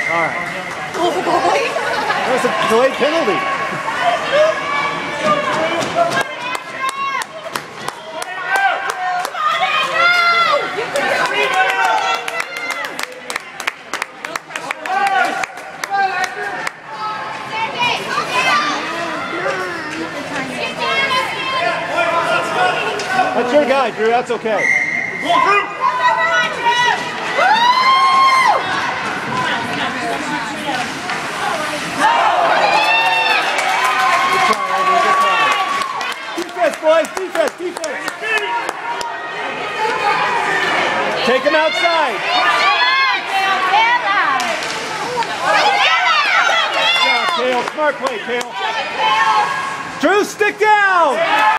All right. That was a delayed penalty. That's your guy, Drew. That's okay. Defense, boys. Defense, defense. Take him outside. Yeah, Kale. Smart play, Kale. Drew, stick down.